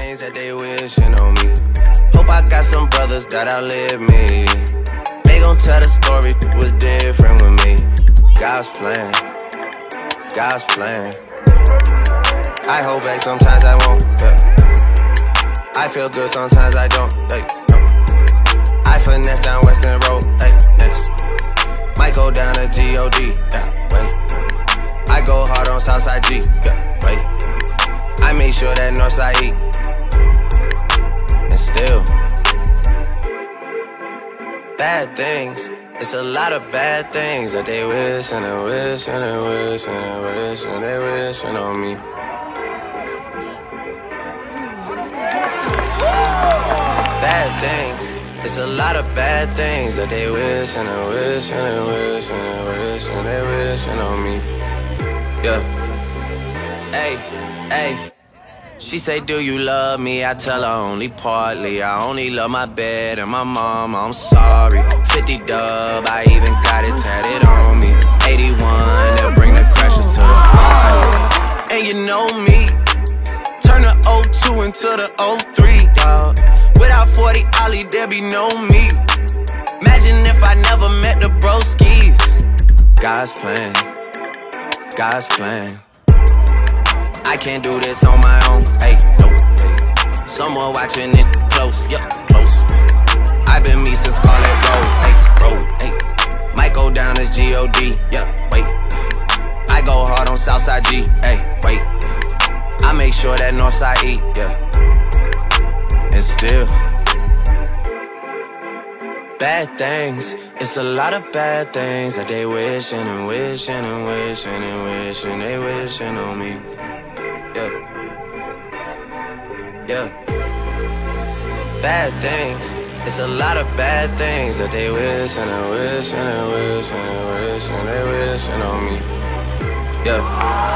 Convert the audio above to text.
things that they wishing on me. Hope I got some brothers that outlive me. They gon' tell the story was different with me. God's plan, God's plan. I hold back, sometimes I won't, yeah. I feel good, sometimes I don't, hey, no. I finesse down Western Road, hey, next. Might go down to G.O.D., yeah, wait. I go hard on Southside G, yeah, wait. I make sure that Northside eat. And still bad things, it's a lot of bad things that they wish and they wish and they wish and they wish and they wishing on me. Bad things, it's a lot of bad things that they wish and they wish and they wish and they wish and they wishing on me. Yeah. Hey, hey. She say, do you love me? I tell her only partly. I only love my bed and my mama, I'm sorry. 50 dub, I even got it tatted on me. 81, they'll bring the crashers to the party. And you know me, turn the 02 into the 03, dawg. Without 40 Ollie, there be no me. Imagine if I never met the broskies. God's plan, God's plan. I can't do this on my own, hey, no, hey. Someone watching it close, yup, close. I've been me since Scarlet Road, hey, road, hey. Might go down as G.O.D., yup, wait. I go hard on Southside G, hey, wait. I make sure that Northside eat, yeah. And still bad things, it's a lot of bad things that they wishing and wishing and wishing and wishing they wishing on me. Yeah, yeah. Bad things, it's a lot of bad things that they wish and they wish and they wish and they wish and they wishing on me. Yeah.